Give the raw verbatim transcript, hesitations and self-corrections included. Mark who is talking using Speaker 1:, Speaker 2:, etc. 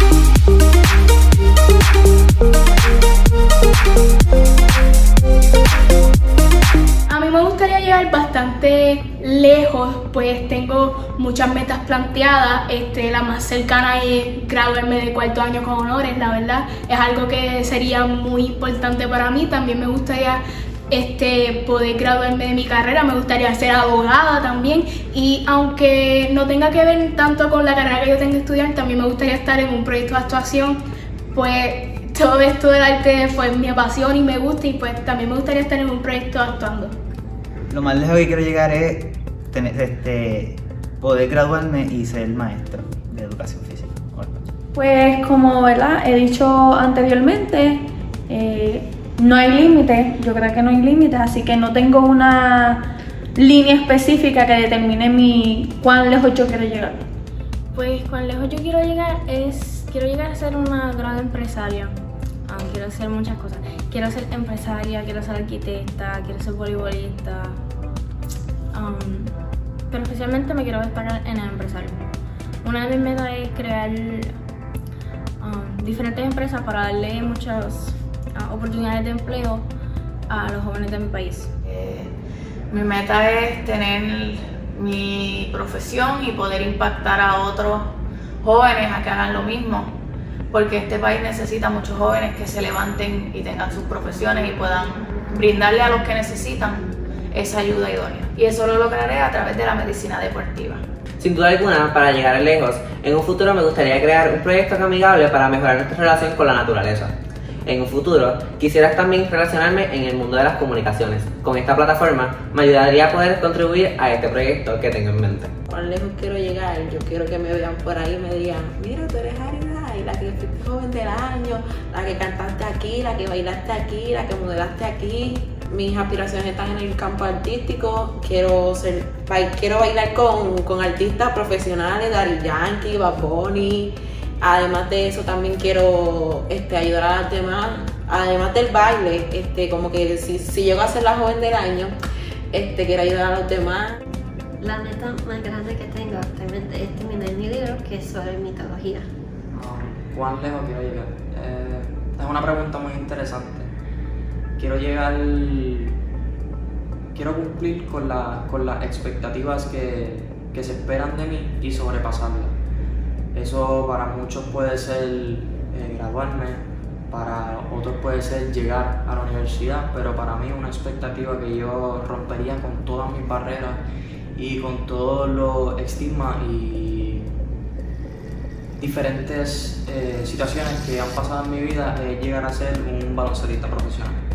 Speaker 1: A mí me gustaría llegar bastante lejos, pues tengo muchas metas planteadas. Este, la más cercana es graduarme de cuarto año con honores, la verdad. Es algo que sería muy importante para mí. También me gustaría este, poder graduarme de mi carrera, me gustaría ser abogada también. Y aunque no tenga que ver tanto con la carrera que yo tengo que estudiar, también me gustaría estar en un proyecto de actuación. Pues todo esto del arte fue mi pasión y me gusta, y pues también me gustaría estar en un proyecto actuando.
Speaker 2: Lo más lejos que quiero llegar es tener, este, poder graduarme y ser maestro de educación física.
Speaker 3: Pues como ¿verdad? he dicho anteriormente, eh, no hay límites, yo creo que no hay límites, así que no tengo una línea específica que determine mi cuán lejos yo quiero llegar.
Speaker 4: Pues cuán lejos yo quiero llegar es, quiero llegar a ser una gran empresaria. Ah, quiero hacer muchas cosas. Quiero ser empresaria, quiero ser arquitecta, quiero ser voleibolista. Um, pero especialmente me quiero destacar en el empresario. Una de mis metas es crear um, diferentes empresas para darle muchas uh, oportunidades de empleo a los jóvenes de mi país.
Speaker 5: Eh, mi meta es tener mi profesión y poder impactar a otros jóvenes a que hagan lo mismo, porque este país necesita muchos jóvenes que se levanten y tengan sus profesiones y puedan brindarle a los que necesitan esa ayuda idónea. Y eso lo lograré a través de la medicina deportiva.
Speaker 6: Sin duda alguna, para llegar lejos, en un futuro me gustaría crear un proyecto amigable para mejorar nuestra relación con la naturaleza. En un futuro, quisiera también relacionarme en el mundo de las comunicaciones. Con esta plataforma me ayudaría a poder contribuir a este proyecto que tengo en mente.
Speaker 7: ¿Cuán lejos quiero llegar? Yo quiero que me vean por ahí y me digan, mira, tú eres Aridai, la que fuiste joven del año, la que cantaste aquí, la que bailaste aquí, la que modelaste aquí. Mis aspiraciones están en el campo artístico. Quiero ser, quiero bailar con, con artistas profesionales, Daddy Yankee, Bad Bunny. Además de eso, también quiero este, ayudar a las demás. Además del baile, este, como que si, si llego a ser la joven del año, este, quiero ayudar a los demás.
Speaker 8: La meta más grande que tengo actualmente es terminar mi libro, que es sobre mitología.
Speaker 9: Um, ¿Cuán lejos quiero llegar? Eh, es una pregunta muy interesante. Quiero llegar... Quiero cumplir con, la, con las expectativas que, que se esperan de mí y sobrepasarlas. Eso para muchos puede ser eh, graduarme, para otros puede ser llegar a la universidad, pero para mí una expectativa que yo rompería con todas mis barreras y con todos los estigmas y diferentes eh, situaciones que han pasado en mi vida es llegar a ser un baloncelista profesional.